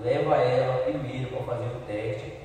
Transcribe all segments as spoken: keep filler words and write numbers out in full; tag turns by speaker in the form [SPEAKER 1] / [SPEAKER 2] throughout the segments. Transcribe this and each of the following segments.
[SPEAKER 1] leva ela primeiro para fazer o teste.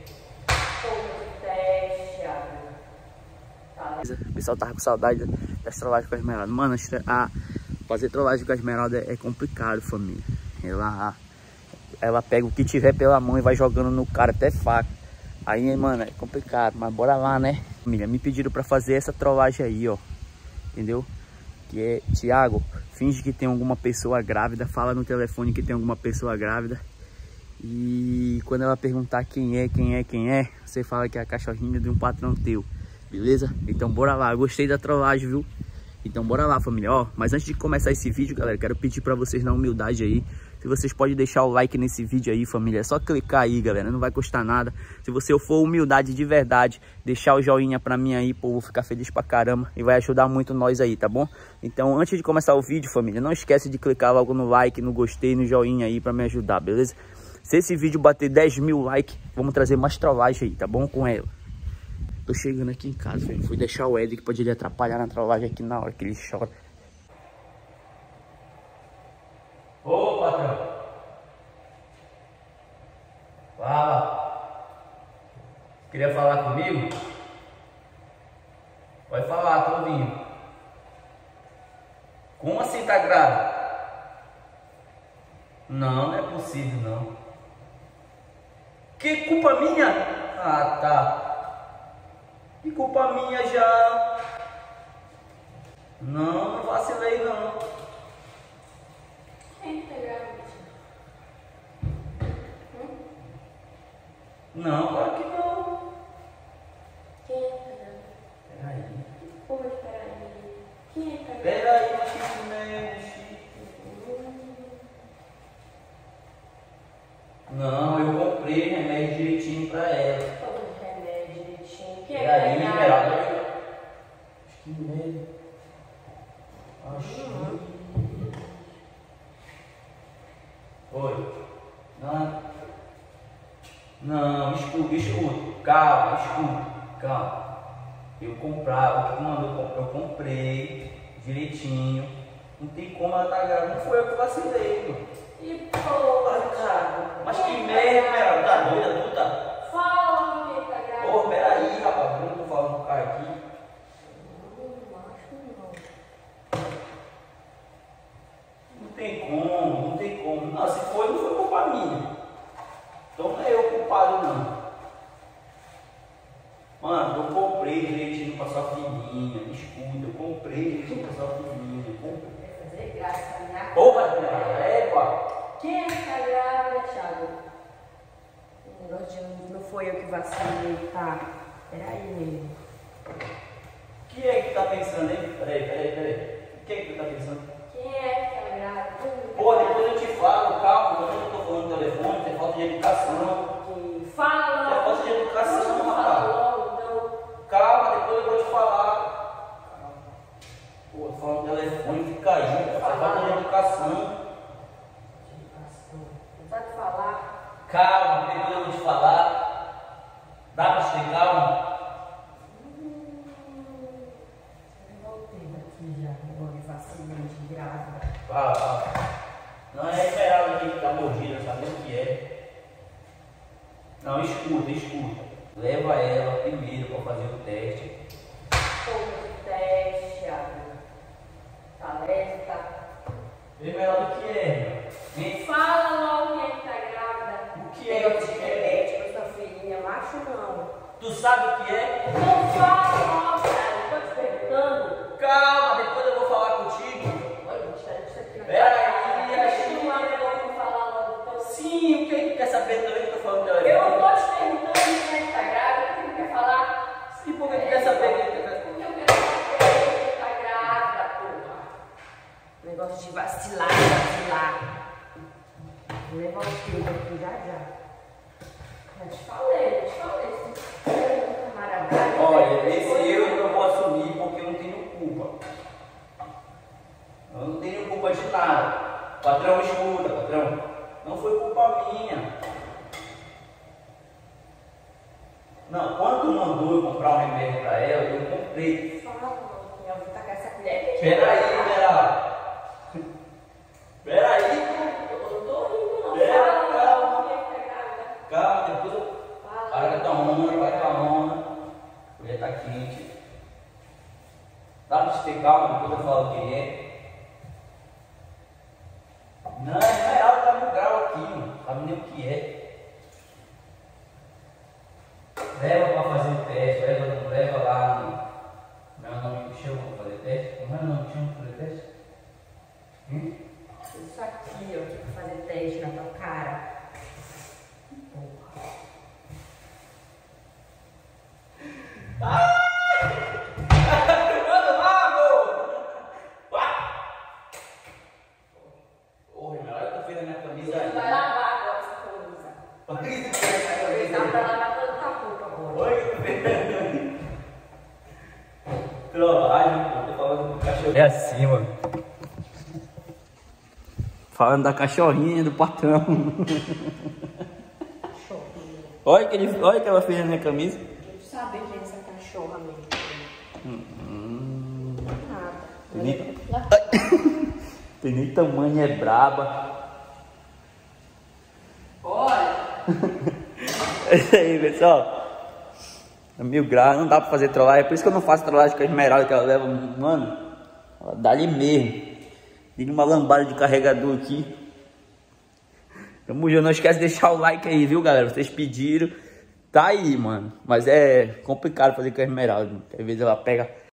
[SPEAKER 1] O pessoal tava com saudade das trollagens com a Esmeralda. Mano, a fazer trollagem com a Esmeralda é complicado, família. Ela, ela pega o que tiver pela mão e vai jogando no cara, até faca. Aí, mano, é complicado, mas bora lá, né? Família, me pediram pra fazer essa trollagem aí, ó. Entendeu? Que é, Thiago, finge que tem alguma pessoa grávida, fala no telefone que tem alguma pessoa grávida. E quando ela perguntar quem é, quem é, quem é, você fala que é a cachorrinha de um patrão teu. Beleza? Então bora lá, eu gostei da trollagem, viu? Então bora lá, família, ó. Mas antes de começar esse vídeo, galera, quero pedir pra vocês na humildade aí, se vocês podem deixar o like nesse vídeo aí, família. É só clicar aí, galera, não vai custar nada. Se você for humildade de verdade, deixar o joinha pra mim aí, pô, vou ficar feliz pra caramba. E vai ajudar muito nós aí, tá bom? Então antes de começar o vídeo, família, não esquece de clicar logo no like, no gostei, no joinha aí pra me ajudar, beleza? Se esse vídeo bater dez mil likes, vamos trazer mais trollagem aí, tá bom? Com ela. Tô chegando aqui em casa, velho. Fui deixar o Ed, que pode ele atrapalhar na trollagem aqui na hora que ele chora. Ô, patrão. Fala. Queria falar comigo? Pode falar, tô ouvindo. Como assim tá grávida? Não, não é possível, não. Que culpa minha? Ah, tá. Que culpa minha já? Não, não vacilei não.
[SPEAKER 2] Quem tá grávida? Hum?
[SPEAKER 1] Não, claro que não.
[SPEAKER 2] Quem é que tá grávida?
[SPEAKER 1] Peraí.
[SPEAKER 2] Como é que peraí? Quem é que tá grávida?
[SPEAKER 1] Peraí, Chico, mexe. Não, eu comprei remédio direitinho pra ela.
[SPEAKER 2] Todo remédio direitinho. Quem é que
[SPEAKER 1] Peraí,
[SPEAKER 2] tá
[SPEAKER 1] Esmeralda.
[SPEAKER 2] grávida?
[SPEAKER 1] Acho que medo. Acho. Oi. Não. Não, escuta, escuta. Calma, escuta. Calma. Eu comprava, o que mandou, eu comprei direitinho. Não tem como ela tá grávida. Não foi eu que vacilei, mano.
[SPEAKER 2] E porra, Thiago.
[SPEAKER 1] Mas que merda, Esmeralda. Tá doida, tu tá?
[SPEAKER 2] Fala quem tá grávida.
[SPEAKER 1] Ô, peraí, rapaz. Eu não tô falando com o cara aqui.
[SPEAKER 2] Não, acho não.
[SPEAKER 1] Não tem como, não tem como. Não, se foi, não foi culpa minha. Então não é eu culpado, não. Mano, eu comprei direitinho pra sua filhinha. Escuta, eu comprei direitinho pra sua filhinha. Comprei.
[SPEAKER 2] Vai fazer graça na minha cara.
[SPEAKER 1] Porra, é, pá.
[SPEAKER 2] Quem é que tá grávida, Thiago? O negócio de não foi eu que vacilei, tá? Peraí mesmo.
[SPEAKER 1] O que é que tá pensando, hein? Peraí, peraí, peraí. O que é que tu tá pensando?
[SPEAKER 2] Quem é que tá grávida?
[SPEAKER 1] Pô, depois eu te falo, calma, eu não tô falando no telefone, tem falta de educação.
[SPEAKER 2] Que fala
[SPEAKER 1] Tem falta de educação,
[SPEAKER 2] não
[SPEAKER 1] rapaz.
[SPEAKER 2] fala logo, então.
[SPEAKER 1] Calma, depois eu vou te falar. Pô, tô falando no telefone, fica aí, tem falta de educação.
[SPEAKER 2] Não sabe falar?
[SPEAKER 1] Calma, depois eu vou te falar. Dá pra te ter calma?
[SPEAKER 2] Hum, eu voltei daqui já, agora de vacina de grávida.
[SPEAKER 1] Fala, fala. Não é esperar alguém que tá mordida, sabe o que é? Não, escuta, escuta. Leva ela primeiro pra fazer o teste.
[SPEAKER 2] Como de teste, Thiago? Tá leve, tá?
[SPEAKER 1] Vê melhor do que é, meu.
[SPEAKER 2] Fala logo quem é que tá grávida.
[SPEAKER 1] O que é
[SPEAKER 2] Negócio
[SPEAKER 1] que
[SPEAKER 2] de
[SPEAKER 1] é?
[SPEAKER 2] remédio pra sua filhinha, macho não.
[SPEAKER 1] Tu sabe o que é?
[SPEAKER 2] Não fala logo, cara. Eu tô te perguntando.
[SPEAKER 1] Calma, depois eu vou falar contigo.
[SPEAKER 2] Olha, vou tirar isso aqui na
[SPEAKER 1] Pera
[SPEAKER 2] cara.
[SPEAKER 1] aí,
[SPEAKER 2] Deixa
[SPEAKER 1] aí.
[SPEAKER 2] eu lá, eu vou falar logo. Então,
[SPEAKER 1] Sim, o que é que tu quer saber também que eu tô falando de
[SPEAKER 2] eu não tô te perguntando quem é que tá grávida, quem quer falar.
[SPEAKER 1] Sim, porque tu quer saber o que tu quer
[SPEAKER 2] Porque eu quero saber quem tá grávida, porra. Negócio de vacilar, vacilar. Vou levar o filho aqui já já. Eu te falei, eu te falei. Esse camarada.
[SPEAKER 1] Olha, esse eu não vou assumir porque eu não tenho culpa. Eu não tenho culpa de nada. Patrão, escuta, patrão. Não foi culpa minha. Não, quando tu mandou eu comprar um remédio pra ela, eu comprei.
[SPEAKER 2] Fala, não, eu vou tacar essa colher.
[SPEAKER 1] Peraí, Vera. Peraí.
[SPEAKER 2] Eu não tô rindo, não.
[SPEAKER 1] Pera,
[SPEAKER 2] Fala,
[SPEAKER 1] calma.
[SPEAKER 2] não, quem
[SPEAKER 1] você calma, depois eu falo quem é. Não, a Esmeralda tá no grau aqui, mano. Sabe nem o que é. Leva pra fazer o teste, leva, não leva lá no. Meu nome que chama pra fazer teste? Como é o nome que chama pra fazer teste? Hum?
[SPEAKER 2] Isso aqui, ó, tipo fazer teste na tua cara. Porra.
[SPEAKER 1] Ah! Mano, água! Ô, Renato, eu tô fazendo a minha camisa aí.
[SPEAKER 2] Vai lavar agora essa camisa. Dá pra lavar toda a roupa agora.
[SPEAKER 1] Oi, trollagem, pô, tô falando do cachorro. É assim, mano. Falando da cachorrinha do patrão. Olha que, ele, olha que ela fez na minha camisa.
[SPEAKER 2] Tu sabe quem é essa cachorra mesmo?
[SPEAKER 1] Hum,
[SPEAKER 2] Nada.
[SPEAKER 1] tem, nem... tem nem tamanho, é braba.
[SPEAKER 2] Olha!
[SPEAKER 1] É isso aí, pessoal. É mil graus, não dá pra fazer trollagem. É por isso que eu não faço trollagem com a Esmeralda, que ela leva, mano, ela dá ali mesmo. Liga uma lambada de carregador aqui. Tamo junto, não esquece de deixar o like aí, viu, galera? Vocês pediram. Tá aí, mano. Mas é complicado fazer com a Esmeralda. Às vezes ela pega